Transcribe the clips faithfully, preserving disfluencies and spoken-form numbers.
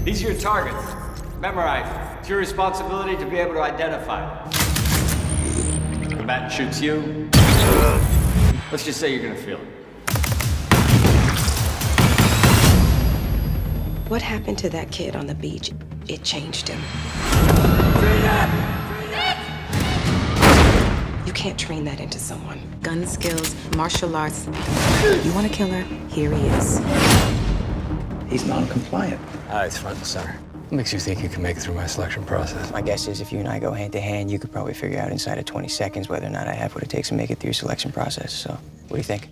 These are your targets. Memorize them. It's your responsibility to be able to identify them. The combatant shoots you. Let's just say you're gonna feel it. What happened to that kid on the beach? It changed him. You can't train that into someone. Gun skills, martial arts. You want a killer? Here he is. He's non-compliant. Eyes front and center. What makes you think you can make it through my selection process? My guess is if you and I go hand to hand, you could probably figure out inside of twenty seconds whether or not I have what it takes to make it through your selection process. So, what do you think?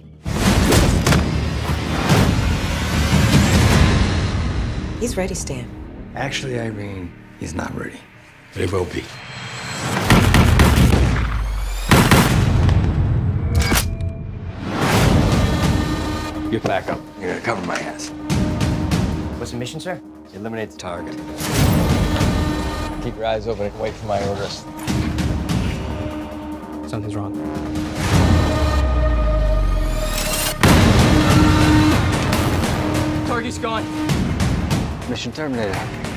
He's ready, Stan. Actually, Irene, he's not ready. But he will be. Get back up. You're gonna cover my ass. What's the mission, sir? Eliminate the target. Keep your eyes open and wait for my orders. Something's wrong. Target's gone. Mission terminated.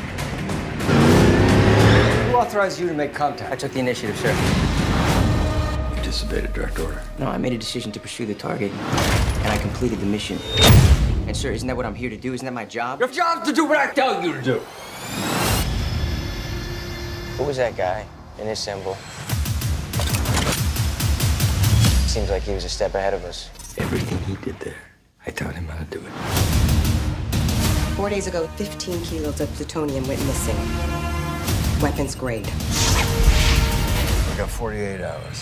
Who authorized you to make contact? I took the initiative, sir. You disobeyed a direct order. No, I made a decision to pursue the target, and I completed the mission. And sir, isn't that what I'm here to do? Isn't that my job? Your job's to do what I tell you to do. Who was that guy in his symbol? Seems like he was a step ahead of us. Everything he did there, I taught him how to do it. Four days ago, fifteen kilos of plutonium went missing. Weapons grade. We got forty-eight hours.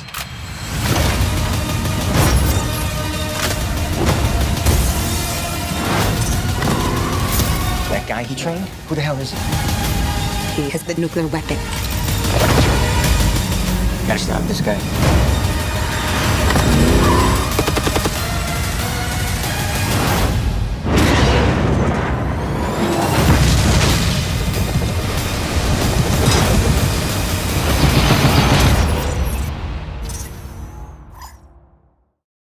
That guy he trained? Who the hell is he? He has the nuclear weapon. Gotta stop this guy.